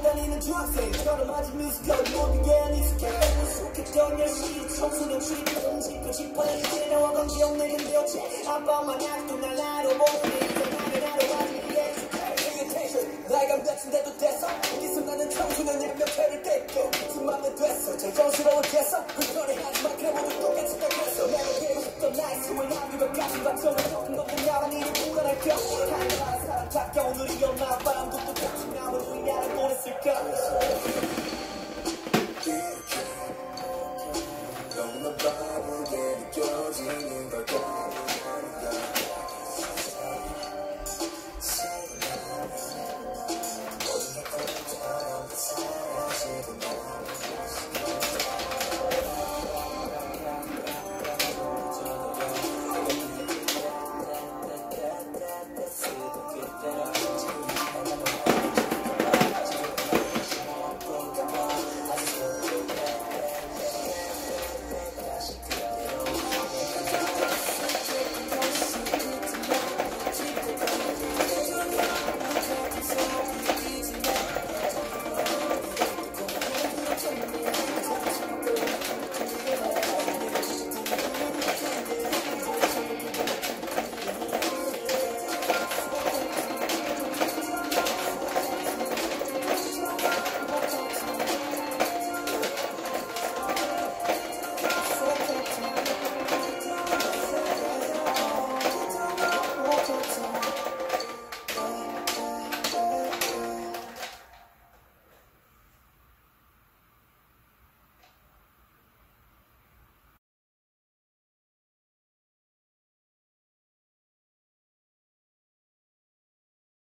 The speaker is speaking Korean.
다니는 중학생 걸어맞은 뮤지컬 모두에 익숙해 익숙했던 열심히 청소년 출입하던 집고 집어낸 이제 나와 관계없는 근데어째 아빠 엄마 아직도 날 알아보는데 이제 나를 알아봐주는 게 익숙해 나이가 몇인데도 됐어 어디서 나는 청소년의 명태를 떼고 무슨 맘에 됐어 정정스러웠겠어 불편해하지만 그래 모두 똑같이 생각했어 내가 배우고 싶던 나의 스물 나비가 가슴 박성을 겪은 것도 나만이 불안할까 하늘나라 사람답게 오늘이 엄마 아빠 아무도 똑같이 남을 우리 알아 보냈을까